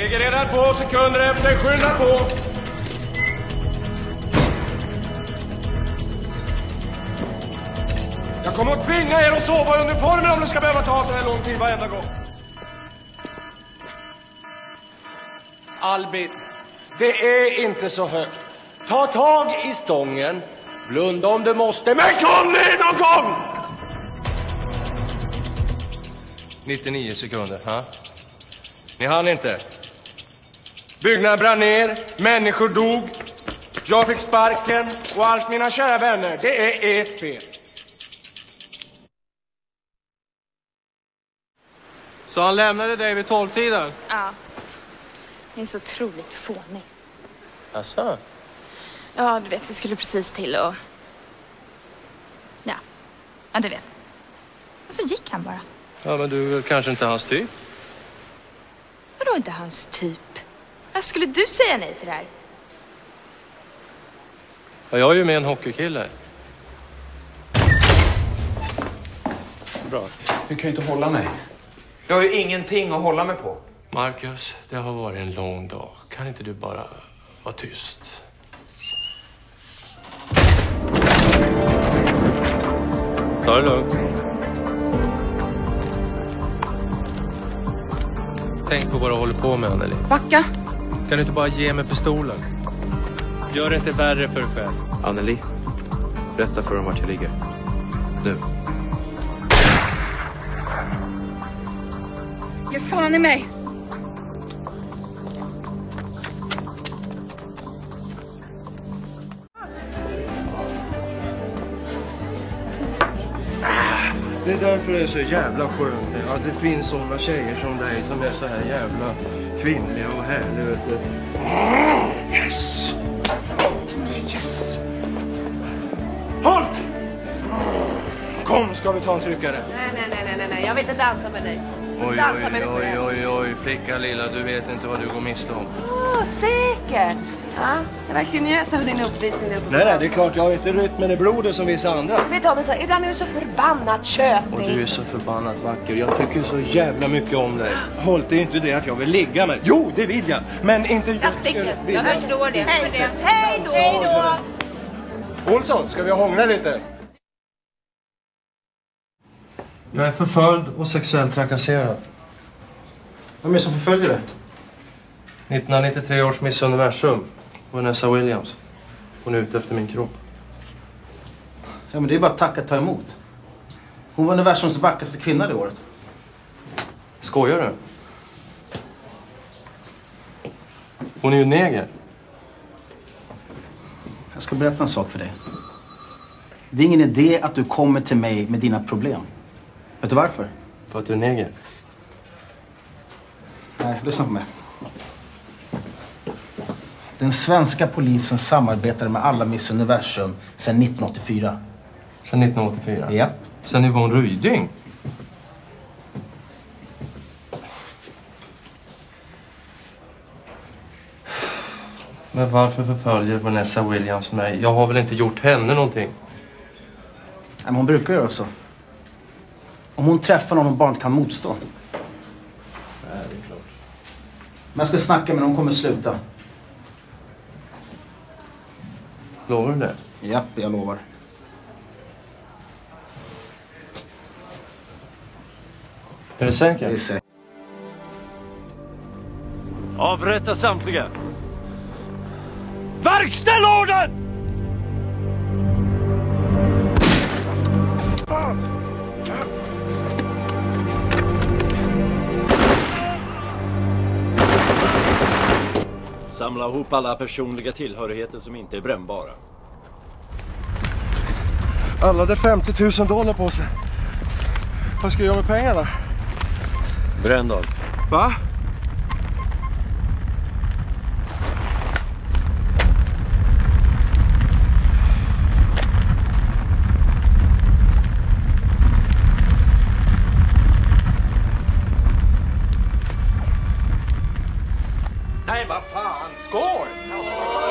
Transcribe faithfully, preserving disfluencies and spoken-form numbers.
Ligger redan två sekunder efter. Skynda på! Jag kommer att tvinga er att sova i uniformen om det ska behöva ta så här lång tid varenda gång. Albin, det är inte så högt. Ta tag i stången. Blunda om du måste. Men kom ner någon gång! nittionio sekunder, ha? Ni hann inte. Byggnaden brann ner. Människor dog. Jag fick sparken. Och allt, mina kära vänner, det är ert fel. Så han lämnade dig vid tolvtiden? Ja. Det är så otroligt fånig. Asså? Ja, du vet, vi skulle precis till och... Ja, ja du vet. Och så gick han bara. Ja, men du är kanske inte hans typ? Vadå inte hans typ? Vad skulle du säga nej till det här? Ja, jag är ju med en hockeykille. Bra. Du kan ju inte hålla mig. Jag har ju ingenting att hålla mig på. Marcus, det har varit en lång dag. Kan inte du bara vara tyst? Ta det lugnt. Tänk på vad du håller på med, Anneli. Backa. Kan du inte bara ge mig pistolen? Gör det inte värre för dig själv. Anneli, berätta för dem vart jag ligger. Nu. Ge fan i mig. Det är därför det är så jävla skönt. Ja, det finns såna tjejer som dig som är så här jävla kvinnliga och härliga, vet du. Yes! Yes! Halt! Kom, ska vi ta en tryckare? Nej, nej, nej, nej, nej. Jag vill inte dansa med dig. Oj, Dansa oj, med dig oj, själv. oj, oj, flicka lilla, du vet inte vad du går miste om. Åh, oh, säkert. Ja, jag verkligen njöt av din uppvisning. Nej, nej, det är klart, jag har inte rytmen i blodet som vissa andra. Vet du, men så, ibland är du så förbannat köpig. Och du är så förbannat vacker. Jag tycker så jävla mycket om dig. Holt, det är inte det att jag vill ligga med. Jo, det vill jag. Men inte... Jag sticker. Vill Jag förstår det. Hej då. Hej då. Hej då. Olsson, ska vi hångla lite? Jag är förföljd och sexuellt trakasserad. Vem är det som förföljer dig? nittonhundranittiotre års Miss Universum. Vanessa Williams. Hon är ute efter min kropp. Ja, men det är bara att tacka och ta emot. Hon var universums vackraste kvinna det året. Skojar du? Hon är ju neger. Jag ska berätta en sak för dig. Det är ingen idé att du kommer till mig med dina problem. Vet du varför? För att du är neger. Nej, lyssna på mig. Den svenska polisen samarbetade med alla Miss Universum sedan nittonhundraåttiofyra. Sedan nittonhundraåttiofyra? Ja. Sen Yvonne Ryding? Men varför förföljer Vanessa Williams mig? Jag har väl inte gjort henne någonting? Nej, men hon brukar göra så. Om hon träffar någon hon bara inte kan motstå. Nej, det är klart. Men jag ska snacka med hon kommer sluta. Lovar du det? Japp, jag lovar. Är det säkert? Det är säkert. Avrätta samtliga! Verkställ orden! Samla ihop alla personliga tillhörigheter som inte är brännbara. Alla hade femtio tusen dollar på sig. Vad ska jag göra med pengarna? Bränn dem. Va? Nej, vad fan, skål!